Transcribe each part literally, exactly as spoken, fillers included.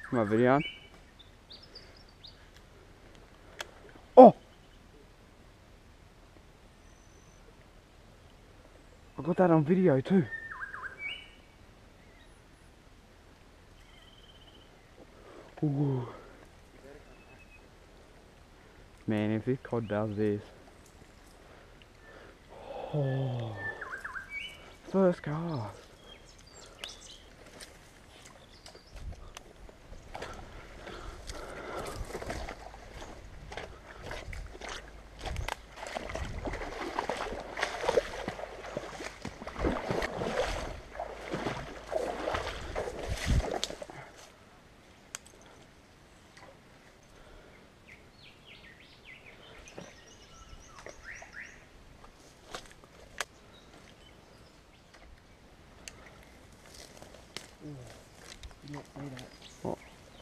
My video on. Oh! I got that on video too. Ooh. Man, if this cod does this. Oh. First cast. Did not say that. What?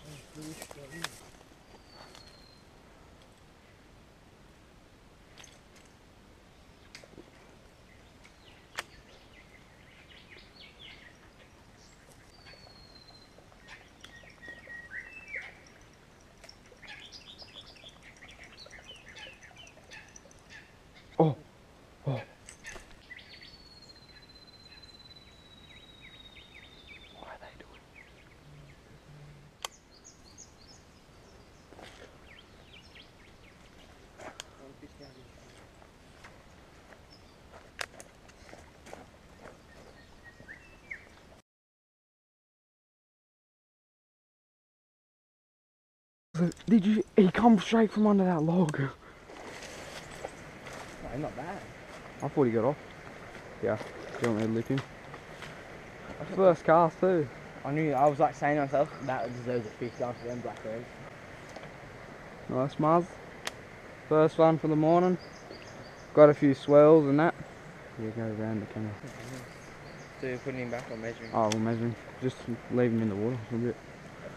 Oh, oh. What are they doing? Did you? He come straight from under that log. No, not bad. I thought he got off. Yeah. Do you want me to lick him? First cast too. I knew, I was like saying to myself, that deserves a fish down for them blackbirds. Nice Muzz. First one for the morning. Got a few swells and that. Yeah, go around the camera. So you're putting him back or measuring? Oh, we'll measure him. Just leave him in the water for a bit.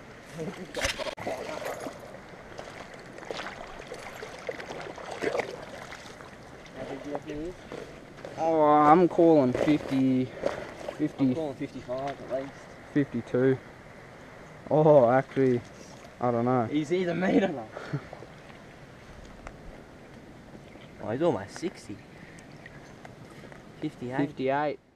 How big do you reckon he is? Oh, I'm calling fifty, fifty, I'm calling fifty-five at least. fifty-two. Oh, actually, I don't know. He's either meat or not. Oh, he's almost sixty. fifty-eight. fifty-eight.